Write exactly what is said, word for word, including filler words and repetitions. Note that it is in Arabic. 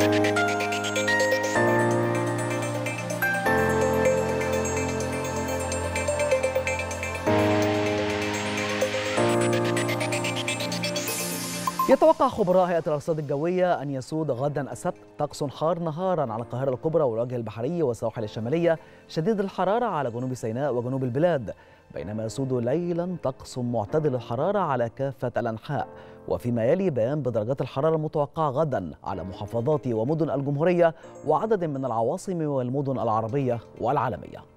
يتوقع خبراء هيئة الأرصاد الجوية أن يسود غدا السبت طقس حار نهارا على القاهرة الكبرى والوجه البحري والسواحل الشمالية، شديد الحرارة على جنوب سيناء وجنوب البلاد، بينما يسود ليلا طقس معتدل الحرارة على كافة الأنحاء. وفيما يلي بيان بدرجات الحرارة المتوقعة غدا على محافظات ومدن الجمهورية وعدد من العواصم والمدن العربية والعالمية.